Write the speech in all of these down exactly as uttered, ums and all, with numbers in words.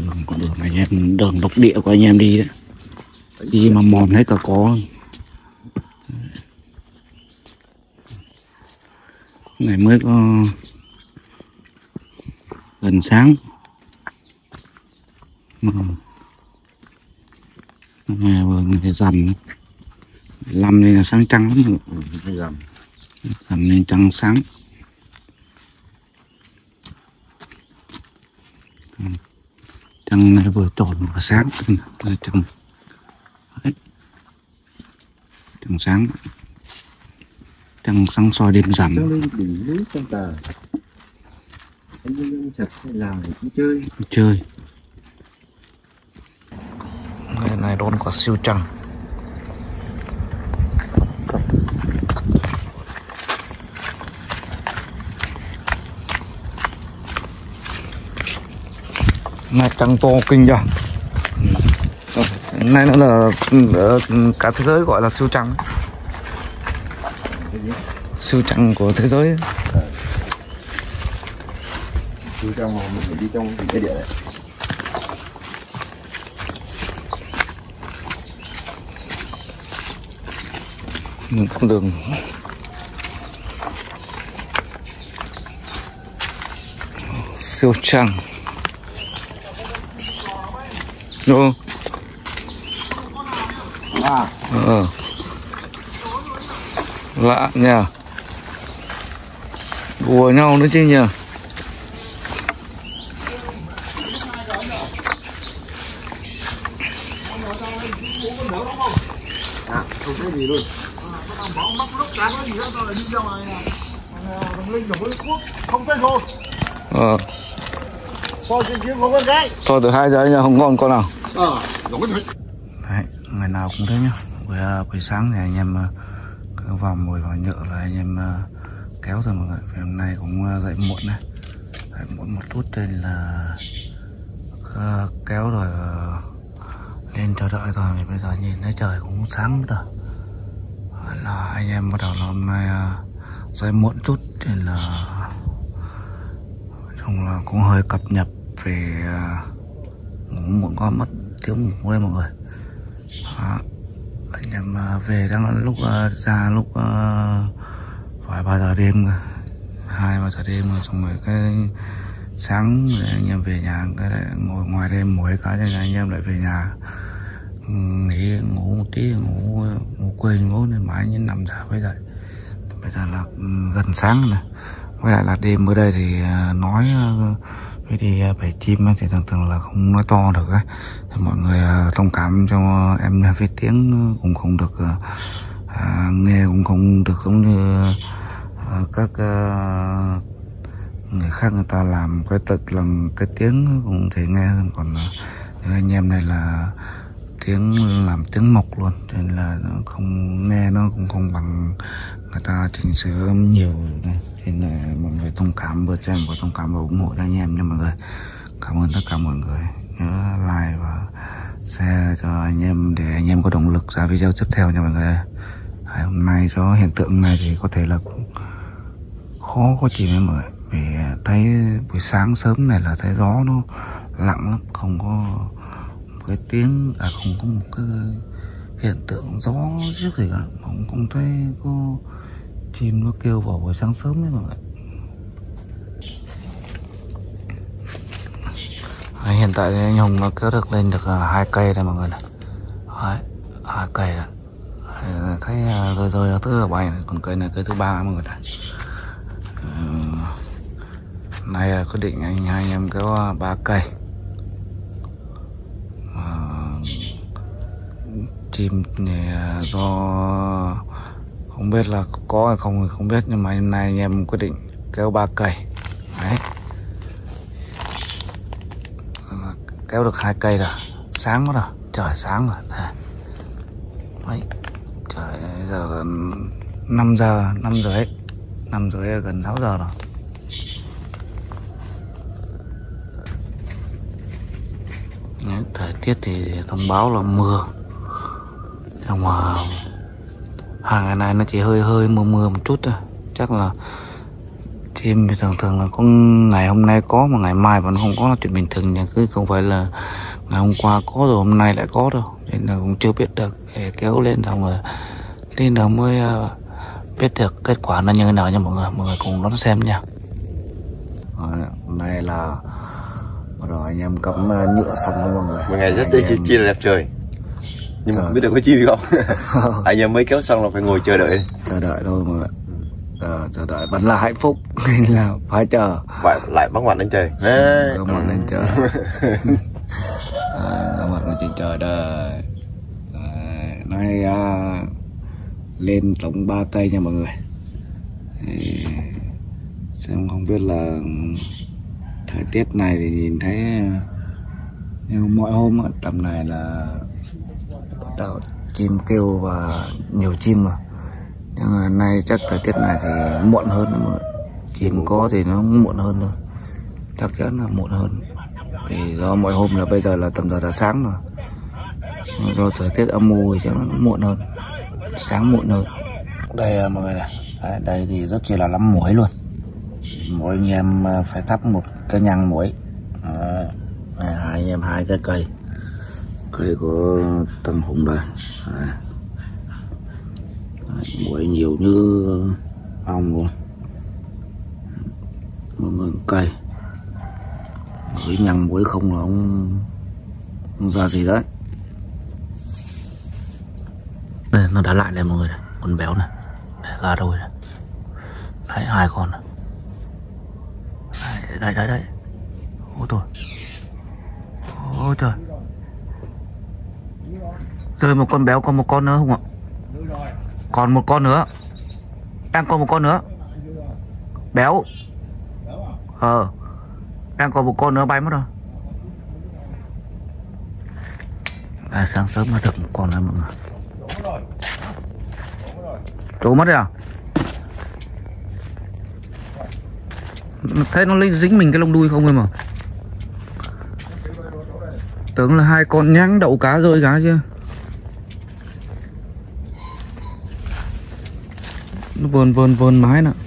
đường con đường anh em, đường độc địa của anh em đi đấy, đi mà mòn hết cả có. Ngày mới có gần sáng mà ngày vừa ngày rằm năm này là sáng trăng lắm rồi. Rằm rằm nên trăng sáng. Trăng này vừa tròn vừa sáng, trăng trăng sáng, trăng sáng soi đêm rằm. Đỉnh núi trong tờ anh em chặt hay làm để cũng chơi chơi ngày này đón quả siêu trăng. Này trăng to kinh chưa? Này nữa là cả thế giới gọi là siêu trăng, siêu trăng của thế giới. siêu trăng mà mình phải đi trong cái địa này. Những con đường siêu trăng. Đúng À. Ờ. Lạ nha. Đùa nhau nữa chứ nhỉ. À, không thấy gì luôn. Không thấy rồi. Ờ. Soi trên kia không có cái. Soi từ hai giờ nha, không ngon con nào. Ờ, đúng rồi. Đấy, ngày nào cũng thế nhá. Buổi, buổi sáng thì anh em cứ vào mồi vào nhựa là anh em kéo rồi mọi người. Vì hôm nay cũng dậy muộn này, dậy muộn một chút nên là kéo rồi lên chờ đợi rồi. Vì bây giờ nhìn thấy trời cũng sáng rồi, là anh em bắt đầu là hôm nay dậy muộn chút nên là chung là cũng hơi cập nhật về ngủ muộn quá, mất tiếng ngủ đây mọi người. À, anh em về đang lúc uh, ra lúc vài uh, ba giờ đêm rồi, hai ba giờ đêm rồi, xong rồi cái sáng anh em về nhà cái lại ngồi ngoài đêm mỗi cái cho anh em lại về nhà nghỉ ngủ một tí, ngủ ngủ quên ngủ nên mãi đến năm giờ mới dậy. Bây giờ là gần sáng này, với lại là đêm ở đây thì nói với đi bầy chim thì thường thường là không nói to được ấy. Thì mọi người thông cảm cho em với tiếng cũng không được à, nghe cũng không được giống như à, các à, người khác người ta làm cái tật lần cái tiếng cũng thể nghe. Còn à, anh em này là tiếng làm tiếng mộc luôn nên là nó không nghe, nó cũng không bằng người ta chỉnh sửa nhiều này. Nên là mọi người thông cảm vừa xem và thông cảm và ủng hộ cho anh em nha mọi người. Cảm ơn tất cả mọi người, nhớ like và share cho anh em để anh em có động lực ra video tiếp theo nha mọi người. Đấy, hôm nay do hiện tượng này thì có thể là cũng khó có chìm với mọi người, vì thấy buổi sáng sớm này là thấy gió nó lặng lắm, không có cái tiếng, à không có một cái hiện tượng gió trước gì cả, không, không thấy có chim nó kêu vào buổi sáng sớm đấy mọi người. Đấy, hiện tại anh Hùng nó kéo được lên được hai cây đây mọi người này. Đấy, hai cây này. Đấy, thấy rơi rơi thứ là bay này, còn cây này cây thứ ba mọi người này. Ừ, nay quyết định anh hai anh em kéo ba cây. À, chim này do không biết là có hay không thì không biết, nhưng mà hôm nay anh em quyết định kéo ba cây. Đấy, kéo được hai cây rồi, sáng quá rồi, trời sáng rồi. Đấy, trời giờ năm giờ, năm giờ hết, năm giờ gần sáu giờ rồi. Đấy, thời tiết thì thông báo là mưa, nhưng mà hai ngày này nó chỉ hơi hơi mưa mưa một chút thôi, chắc là Chim thì thường thường là có ngày hôm nay có mà ngày mai vẫn không có là chuyện bình thường nha, cứ không phải là ngày hôm qua có rồi hôm nay lại có đâu, nên là cũng chưa biết được. Để kéo lên xong rồi lên đó mới uh, biết được kết quả nó như thế nào nha mọi người, mọi người cùng đón xem nha. Hôm nay là rồi anh em cắm uh, nhựa xong đó mọi người. Một ngày rất chi chi là đẹp trời, nhưng mà không biết được có chim không. Anh em mới kéo xong là phải ngồi chờ đợi. Chờ đợi thôi mọi người. Ờ, chờ đợi vẫn là hạnh phúc nên là phải chờ. Phải lại bắt mặt lên trời. Bắt mặt lên trời. Bắt mặt lên trên trời đây. Nay à, lên tổng ba cây nha mọi người. Thì, xem không biết là thời tiết này thì nhìn thấy nhưng mọi hôm tầm này là bắt đầu chim kêu và nhiều chim mà. Nhưng mà nay chắc thời tiết này thì muộn hơn mọi người. Chim có thì nó muộn hơn thôi, chắc chắn là muộn hơn. Vì do mọi hôm là bây giờ là tầm giờ là sáng rồi, do thời tiết âm u thì chắc nó muộn hơn, sáng muộn hơn. Đây mọi người này, đây, đây thì rất chỉ là lắm muỗi luôn. Mỗi anh em phải thắp một cái nhang muỗi. Hai anh em hai cái cây, cây của Tân Hùng đây. Đấy. Muỗi nhiều như ong luôn, một người cây với nhang muỗi không là ông, ông ra gì đấy. Đây, nó đã lại đây mọi người này, con béo này, gà đôi này, đấy hai con này. Đây, đây đây đây, ôi trời, ôi trời, rơi một con béo, còn một con nữa không ạ? Còn một con nữa, đang còn một con nữa, béo, ờ, đang còn một con nữa bay mất rồi. À, sáng sớm mà được một con này mọi người. Trốn mất rồi à? Thế nó lấy dính mình cái lông đuôi không em mà. Tưởng là hai con nháng đậu cá rơi cá chưa. Nó vờn vờn vờn mái nè.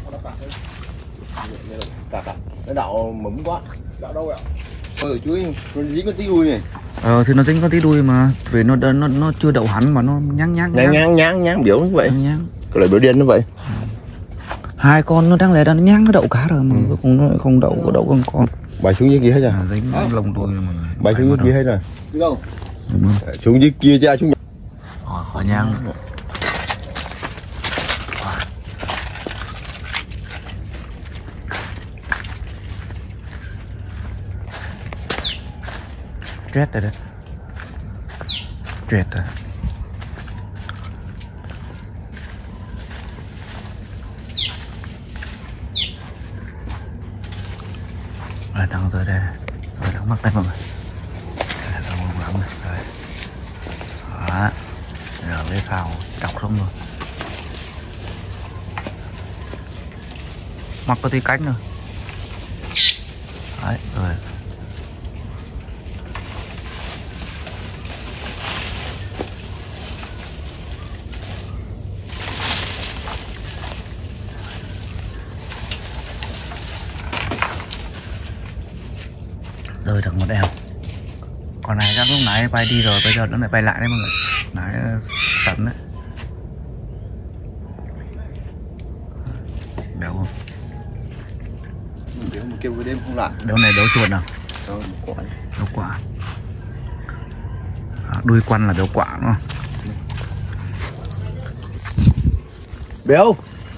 Nó đậu mụn quá. Đậu đâu ạ? Ôi chuối, nó dính con tí đuôi này. Ờ thì nó dính con tí đuôi mà, vì nó nó nó chưa đậu hẳn mà nó nháng nháng nháng nháng nháng nháng biểu nó vậy. Nháng. Cái loại biểu điên nó vậy. Hai con nó đang lẽ đã nó nháng nó đậu cá rồi mà ừ. Không nó không đậu có đậu con con. Bay xuống dưới kia hết rồi. À, dính à. Lông đuôi mà. Bay xuống dưới kia hết rồi. Đi đâu? Xuống dưới kia cha xuống. Ờ, khỏi nhang. Stress rồi đấy. Stress rồi. Rồi đang rơi đây này. Rồi đang mắc đây mọi người. Đây là lông lắm này. Đấy. Đó. Giờ lấy phao đọc xong rồi. Mắc có tí cánh rồi. Đấy rồi. Rơi được một eo. Còn này chắc lúc nãy bay đi rồi, bây giờ nó lại bay lại đấy mọi người. Nãy sẵn đấy. Béo không? Béo mà kêu cái đêm không lại. Béo này béo chuột nào? Béo quả. Béo quả. À, đuôi quăn là béo quả đúng không? Béo.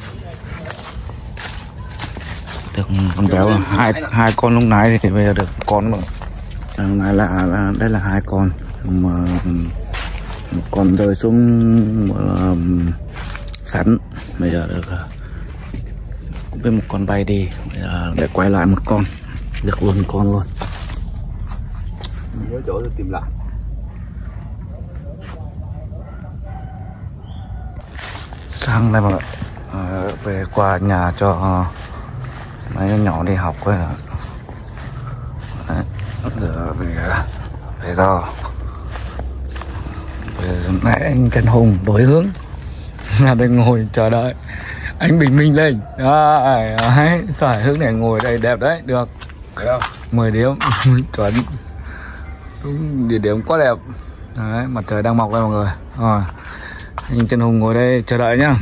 Được con béo là hai hai con lúc nãy thì bây giờ được con mà. Lúc nãy là, là đây là hai con mà một con rơi xuống uh, sẵn, bây giờ được cũng biết một con bay đi, bây giờ để quay lại một con được luôn con luôn. Nhớ chỗ tôi tìm lại. Sang đây mọi người, à, về qua nhà cho uh, mấy đứa nhỏ đi học quay là giờ về về do về nãy anh Trần Hùng đổi hướng ra đây ngồi chờ đợi Anh bình minh lên. Đấy, đấy. Xoài hướng này ngồi đây đẹp đấy, được. mười điểm chuẩn. Đúng địa điểm quá đẹp. Đấy, mặt trời đang mọc đây mọi người. Rồi. Anh Trần Hùng ngồi đây chờ đợi nhá.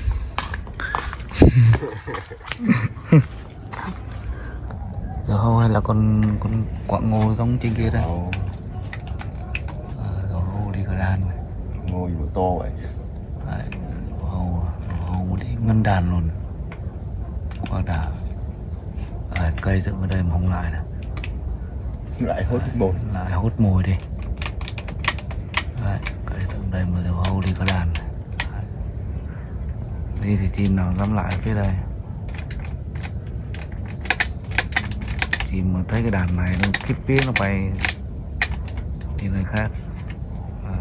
Giờ hâu hay là con con quạng ngô giống trên kia đấy. Giờ hâu đi cả đàn này. Ngô gì mà to vậy? Đấy, hâu hâu đi ngân đàn luôn. Quá đã. Đấy, cây dựng ở đây mà không lại nè. Lại hút mồi. Lại hút mồi đi. Đấy, cây dựng đây mà giờ hâu đi cả đàn này. Đấy. Đi thì chim nào dám lại phía đây. Chim mà thấy cái đàn này nó kíp phía nó bay đi nơi khác. Đấy.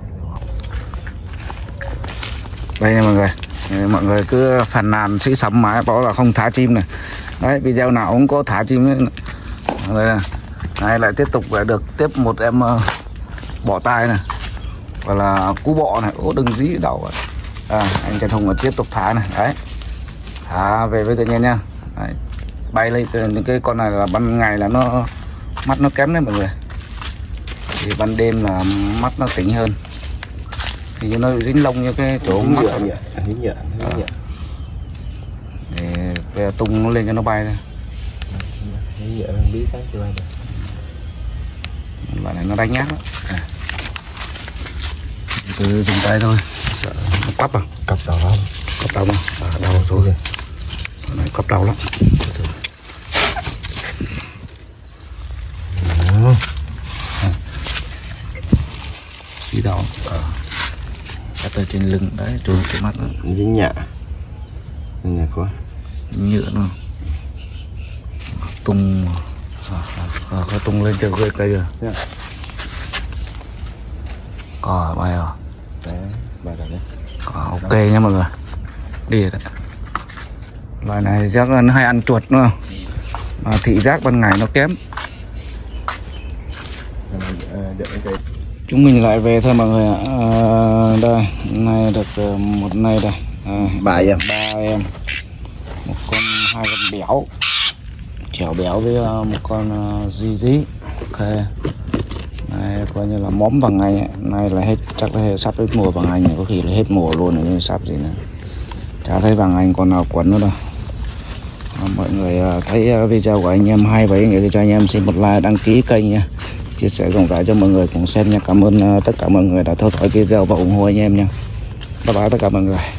Đây nha mọi người. Mọi người cứ phàn nàn sĩ sắm mãi bảo là không thả chim này. Đấy, video nào cũng có thả chim ấy. Đây, này lại tiếp tục được tiếp một em uh, bỏ tai này, gọi là cú bọ này. Ô, đừng dí đầu. À, anh Trần Hùng tiếp tục thả này. Đấy, thả về với tự nhiên nha. Đấy, bay lên những cái con này là ban ngày là nó mắt nó kém đấy mọi người, thì ban đêm là mắt nó tỉnh hơn, thì nó dính lông như cái chỗ mắt nhựa, nhựa, nhựa, nhựa. Để về tung nó lên cho nó bay thôi. Nhựa nó biết cái chưa bay được. Loại này nó đánh nhát lắm. À. Cứ dùng tay thôi. Sợ nó quắp à? Cặp đầu không? Cặp đầu không? À, đầu thôi kìa. Con này cặp đầu lắm. Xí đầu. À. Cắt ở trên lưng đấy, trừ cái mắt nữa. Dính nhựa. Nhựa quá. Nhựa nữa. Tung. À, à, à, tung lên trên cây cây rồi. Yeah. Cò bay rồi. Đấy, bay rồi đấy. Cò ok nha mọi người. Đi rồi đấy. Loài này chắc là nó hay ăn chuột đúng không? Mà thị giác ban ngày nó kém. Chúng mình lại về thôi mọi người ạ. À, đây, nay được một nay đây. À, ba em. Ba em. Một con, hai con béo. Chèo béo với một con uh, dí dí. Ok. Này coi như là móm vàng anh. Nay là hết, chắc là hết, sắp hết mùa vàng anh này, có khi là hết mùa luôn nên sắp gì nữa. Chả thấy vàng anh còn nào quấn nữa đâu. À, mọi người uh, thấy video của anh em hay vậy thì cho anh em xin một like, đăng ký kênh nha, chia sẻ rộng rãi cho mọi người cùng xem nha. Cảm ơn uh, tất cả mọi người đã theo dõi video và ủng hộ anh em nha. Bye bye tất cả mọi người.